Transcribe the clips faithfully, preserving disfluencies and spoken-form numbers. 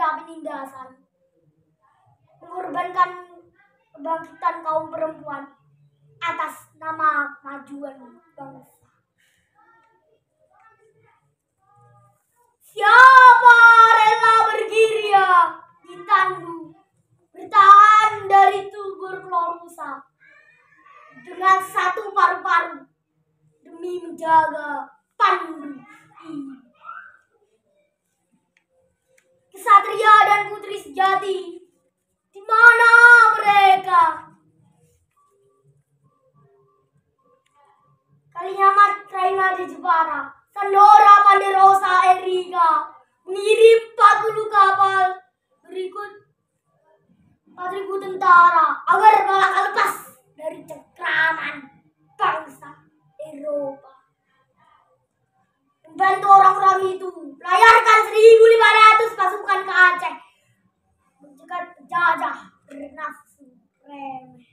kita penindasan, mengorbankan kebangkitan kaum perempuan atas nama kemajuan bangsa. Siapa rela bergeria di tandu, bertahan dari tuberkulosa dengan satu paru-paru demi menjaga pandu ini. Kesatria dan putri sejati, di mana mereka? Kalimat Raina di Jepara, Sandora Panderosa Erika mengirim empat puluh kapal berikut empat ribu tentara agar Malaka lepas dari cengkraman bangsa Eropa. Membantu orang-orang itu melayarkan seribu lima ratus pasukan ke Aceh, mencegat penjajah bernafsu remeh.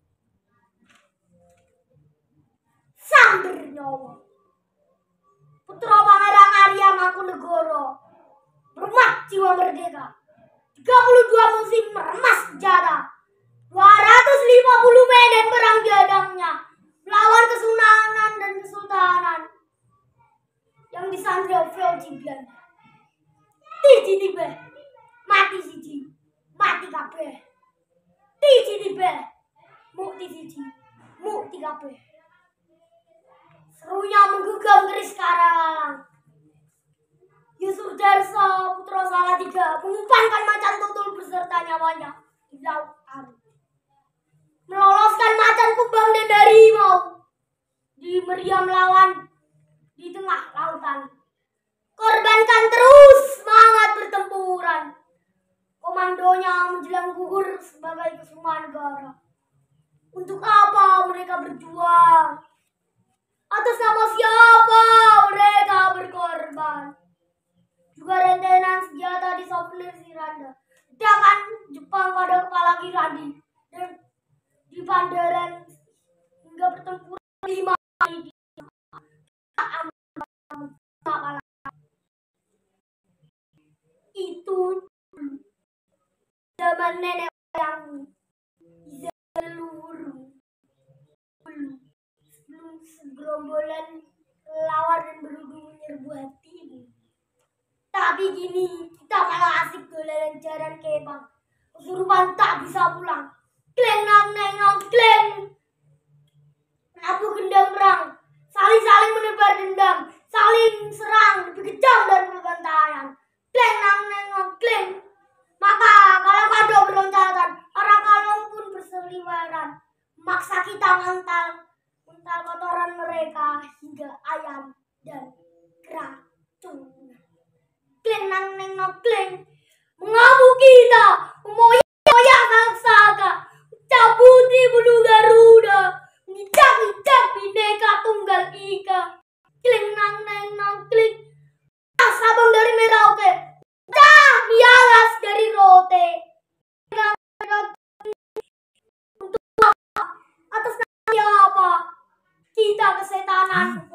Sang Bernyawa, putra Pangeran Arya Mangkunegoro, bermat jiwa merdeka, tiga puluh dua musim meremas senjata, dua ratus lima puluh medan perang diadangnya melawan kesunanan dan kesultanan yang disandra Fauji Belanda. Tiji tibe, mati siji, mati kabeh. Tiji tibe, mukti siji, mukti kabeh. Serunya menggugam keris Karawalang. Yusuf Darso, putra Salatiga, mengumpankan macan tutul beserta nyawanya di laut Arut, meloloskan macan kumbang dan harimau di meriam lawan di tengah lautan. Korbankan terus semangat pertempuran. Komandonya menjelang gugur sebagai kesumaan negara. Untuk apa mereka berjuang? Atas nama siapa mereka berkorban? Juga rentetan senjata di Souvenir Siranda, ledakan Jepang pada kepala Kirandi, dan di Pandaran hingga pertempuran lima hari di itu zaman nenek moyangmu, seluruh sebelum segerombolan lawar dan berundung menyerbu hatimu. Tapi kini kita malah asik dolanan jaran kebang, kesurupan tak bisa pulang. Kleng nang neng nong kleng, menabuh gendang perang, saling-saling menebar dendam, saling serang lebih kejam dari pembantaian. Kleng nang neng nong kleng, maka kalau kado beroncatan, orang kalong pun berseliweran, memaksa kita mental mental kotoran mereka hingga ayam dan keracunan. Kleng nang neng nong kleng, mengamuk kita, memoyak sang saka, mencabuti bulu Garuda, menginjak-injak Bhinneka Tunggal Ika. Kleng nang neng nong kleng, ah Sabang dari Merauke, dah bialas dari Rote. Untuk apa? Atas nama siapa kita kesetanan